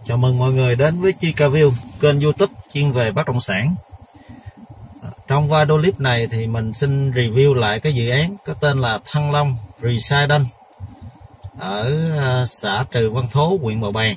Chào mừng mọi người đến với Chikaview, kênh YouTube chuyên về bất động sản. Trong video clip này thì mình xin review lại cái dự án có tên là Thăng Long Residence ở xã Trừ Văn Thố, huyện Bầu Bàng.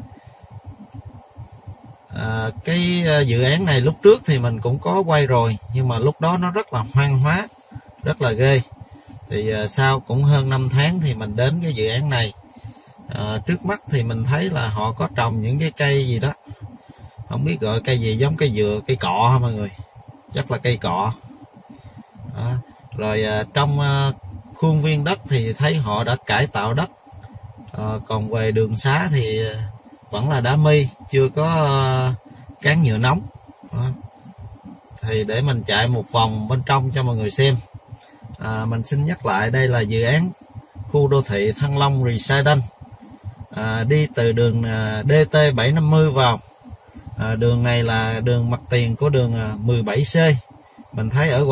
Cái dự án này lúc trước thì mình cũng có quay rồi, nhưng mà lúc đó nó rất là hoang hóa, rất là ghê. Thì sau cũng hơn 5 tháng thì mình đến cái dự án này. Trước mắt thì mình thấy là họ có trồng những cái cây gì đó, không biết gọi cây gì, giống cây dừa, cây cọ hả mọi người, chắc là cây cọ đó. Rồi trong khuôn viên đất thì thấy họ đã cải tạo đất, còn về đường xá thì vẫn là đá mi, chưa có cán nhựa nóng đó. Thì để mình chạy một vòng bên trong cho mọi người xem. Mình xin nhắc lại, đây là dự án khu đô thị Thăng Long Residence. Đi từ đường DT 750 vào. Đường này là đường mặt tiền của đường 17C. Mình thấy ở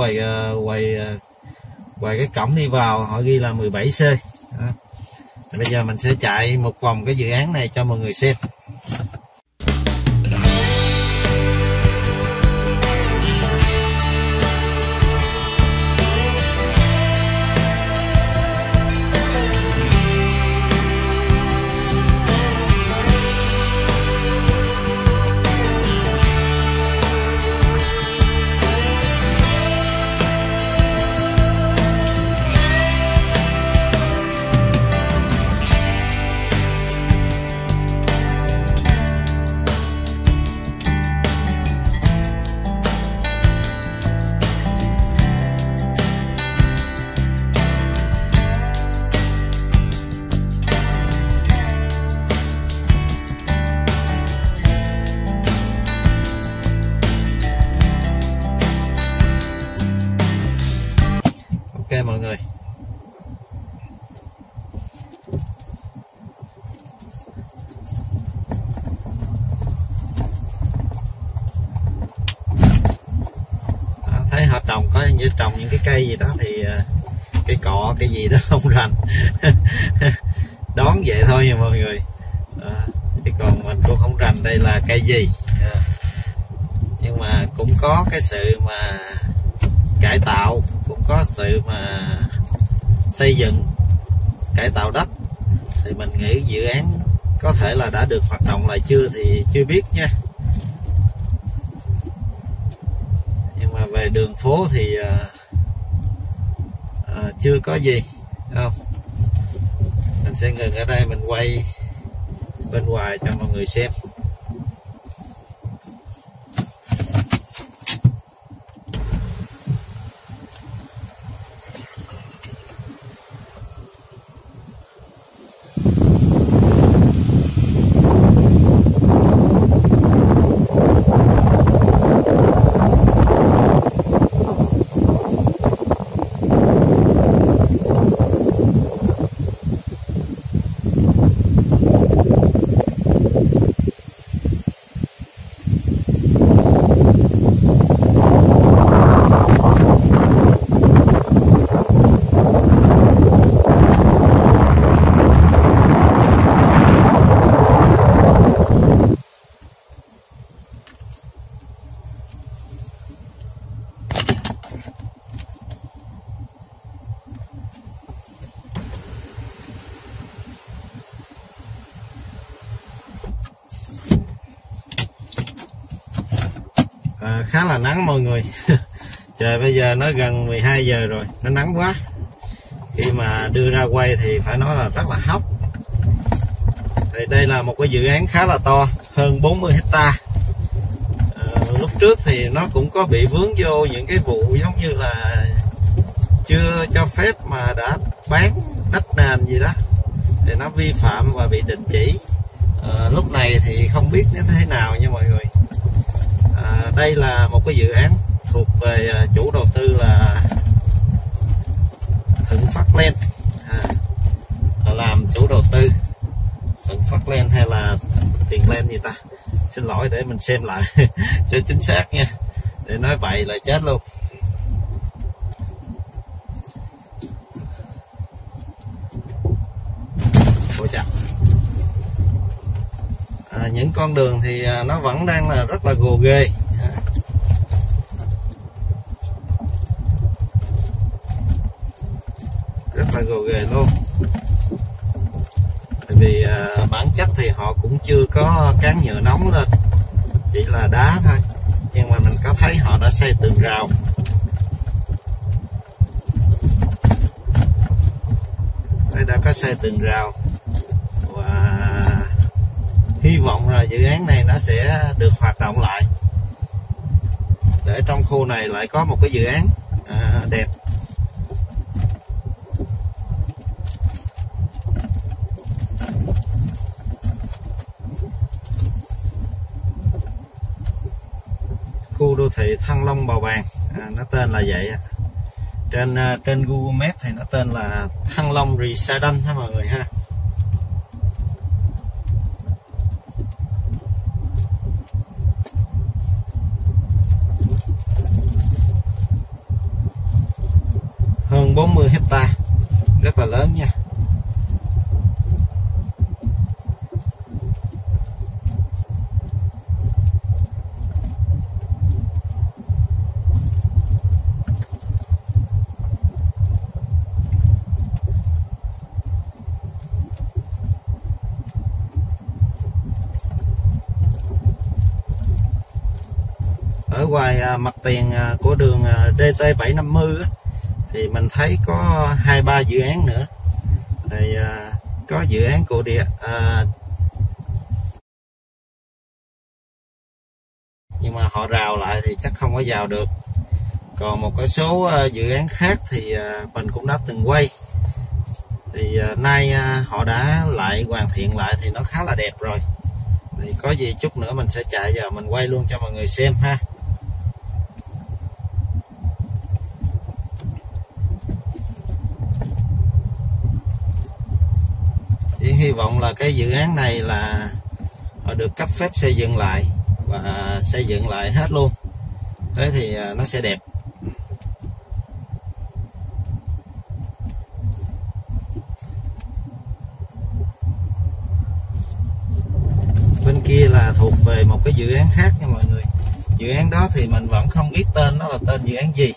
ngoài cái cổng đi vào họ ghi là 17C. Bây giờ mình sẽ chạy một vòng cái dự án này cho mọi người xem. Ok mọi người, thấy họ trồng có những cái cây gì đó thì cây cọ cây gì đó không rành đón vậy thôi nha mọi người. Chứ còn mình cũng không rành đây là cây gì. Nhưng mà cũng có cái sự mà cải tạo, cũng có sự mà xây dựng, cải tạo đất. Thì mình nghĩ dự án có thể là đã được hoạt động lại chưa thì chưa biết nha. Nhưng mà về đường phố thì chưa có gì không. Mình sẽ ngừng ở đây, mình quay bên ngoài cho mọi người xem. Khá là nắng mọi người. Trời bây giờ nó gần 12 giờ rồi, nó nắng quá. Khi mà đưa ra quay thì phải nói là rất là hóc. Thì đây là một cái dự án khá là to, hơn 40 hecta. Lúc trước thì nó cũng có bị vướng vô những cái vụ giống như là chưa cho phép mà đã bán đất nền gì đó, thì nó vi phạm và bị đình chỉ. Lúc này thì không biết như thế nào nha mọi người. Đây là một cái dự án thuộc về chủ đầu tư là Thuận Phát Land, làm chủ đầu tư. Thuận Phát Land hay là Tiền Land gì ta, xin lỗi, để mình xem lại cho chính xác nha, để nói bậy là chết luôn. những con đường thì nó vẫn đang là rất là gồ ghề, rất là gồ ghề luôn. Tại vì bản chất thì họ cũng chưa có cán nhựa nóng lên, chỉ là đá thôi, nhưng mà mình có thấy họ đã xây tường rào. Đây đã có xây tường rào, và hy vọng là dự án này nó sẽ được hoạt động lại, để trong khu này lại có một cái dự án đẹp. Khu đô thị Thăng Long Bào Bàng, nó tên là vậy á. Trên Google Maps thì nó tên là Thăng Long Residence ha mọi người ha. Hơn 40 hecta, rất là lớn nha. Ở ngoài mặt tiền của đường DT750 á, thì mình thấy có 2-3 dự án nữa. Thì có dự án của nhưng mà họ rào lại thì chắc không có vào được. Còn một cái số dự án khác thì mình cũng đã từng quay. Thì nay họ đã lại hoàn thiện lại thì nó khá là đẹp rồi. Thì có gì chút nữa mình sẽ chạy vào mình quay luôn cho mọi người xem ha. Chỉ hy vọng là cái dự án này là họ được cấp phép xây dựng lại và xây dựng lại hết luôn, thế thì nó sẽ đẹp. Bên kia là thuộc về một cái dự án khác nha mọi người. Dự án đó thì mình vẫn không biết tên nó là tên dự án gì.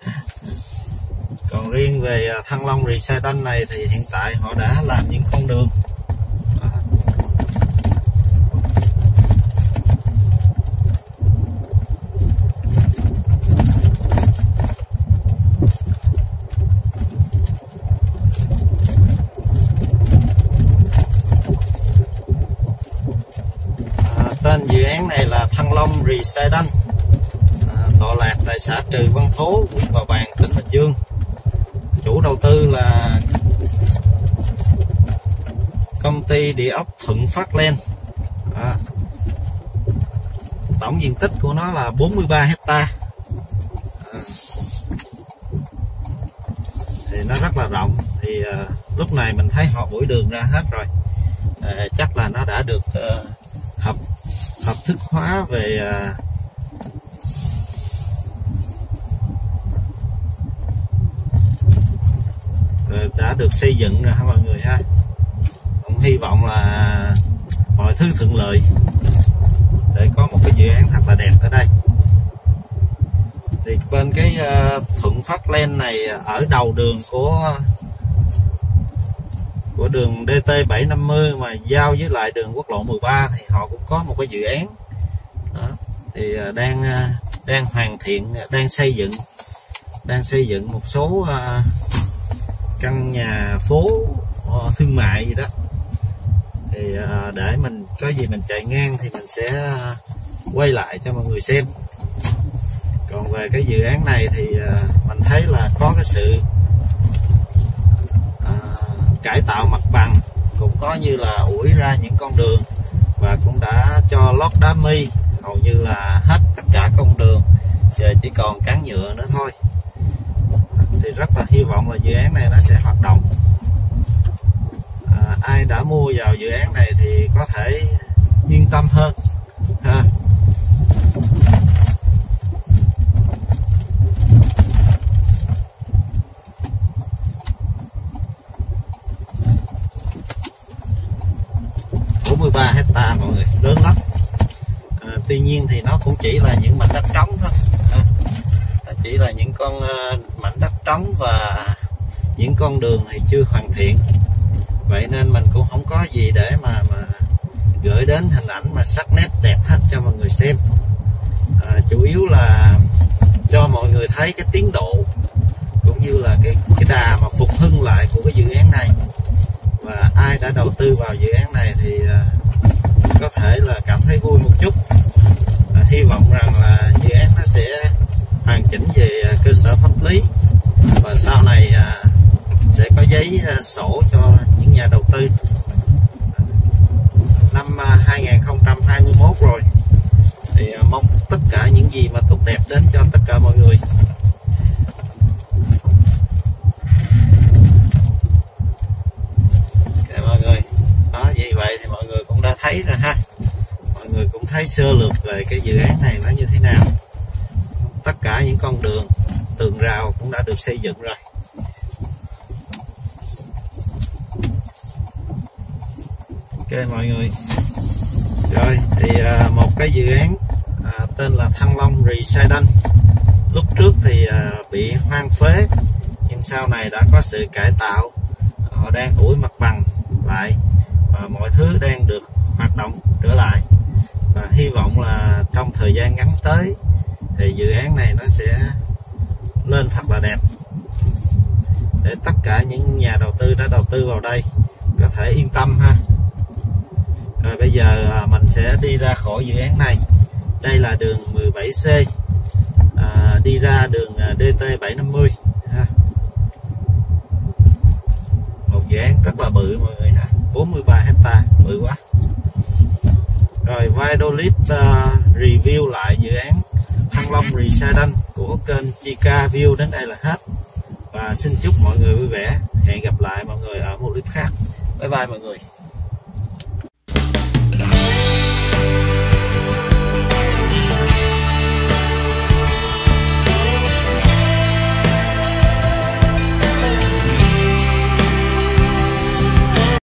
Còn riêng về Thăng Long Residence này thì hiện tại họ đã làm những con đường. Tên dự án này là Thăng Long Residence, tọa lạc tại xã Trừ Văn Thố, huyện Bào Bàng, tỉnh Bình Dương. Chủ đầu tư là công ty địa ốc Thuận Phát Land. Tổng diện tích của nó là 43 hecta. Thì nó rất là rộng. Thì lúc này mình thấy họ bủi đường ra hết rồi. Chắc là nó đã được hợp thức hóa về đã được xây dựng rồi ha mọi người ha. Cũng hy vọng là mọi thứ thuận lợi để có một cái dự án thật là đẹp ở đây. Thì bên cái Thuận Phát Land này ở đầu đường của đường DT750 mà giao với lại đường quốc lộ 13 thì họ cũng có một cái dự án đó. Thì đang hoàn thiện, đang xây dựng một số căn nhà phố thương mại gì đó. Thì để mình có gì mình chạy ngang thì mình sẽ quay lại cho mọi người xem. Còn về cái dự án này thì mình thấy là có cái sự cải tạo mặt bằng, cũng có như là ủi ra những con đường và cũng đã cho lót đá mi hầu như là hết tất cả con đường, giờ chỉ còn cán nhựa nữa thôi. Thì rất là hy vọng là dự án này nó sẽ hoạt động. Ai đã mua vào dự án này thì có thể yên tâm hơn ha. 43 hecta mọi người, lớn lắm. Tuy nhiên thì nó cũng chỉ là những mảnh đất trống thôi, chỉ là những con mảnh đất trống và những con đường thì chưa hoàn thiện, vậy nên mình cũng không có gì để mà gửi đến hình ảnh mà sắc nét đẹp hết cho mọi người xem. Chủ yếu là cho mọi người thấy cái tiến độ cũng như là cái đà mà phục hưng lại của cái dự án này, và ai đã đầu tư vào dự án này thì có thể là cảm thấy vui một chút. Hy vọng rằng là dự án nó sẽ hoàn chỉnh về cơ sở pháp lý, và sau này sẽ có giấy sổ cho những nhà đầu tư. Năm 2021 rồi thì mong tất cả những gì mà tốt đẹp đến cho tất cả mọi người. Ok mọi người, đó, vì vậy thì mọi người cũng đã thấy rồi ha, mọi người cũng thấy sơ lược về cái dự án này nó như thế nào. Tất cả những con đường, tường rào cũng đã được xây dựng rồi. Ok mọi người, rồi thì một cái dự án tên là Thăng Long Residence, lúc trước thì bị hoang phế, nhưng sau này đã có sự cải tạo, họ đang ủi mặt bằng lại và mọi thứ đang được hoạt động trở lại, và hy vọng là trong thời gian ngắn tới thì dự án này nó sẽ lên thật là đẹp, để tất cả những nhà đầu tư đã đầu tư vào đây có thể yên tâm ha. Rồi bây giờ mình sẽ đi ra khỏi dự án này. Đây là đường 17C, đi ra đường DT 750 ha. Một dự án rất là bự mọi người ha, 43 hecta, bự quá. Rồi video clip review lại dự án Thăng Long Residence của kênh Chica View đến đây là hết, và xin chúc mọi người vui vẻ. Hẹn gặp lại mọi người ở một clip khác. Bye bye mọi người.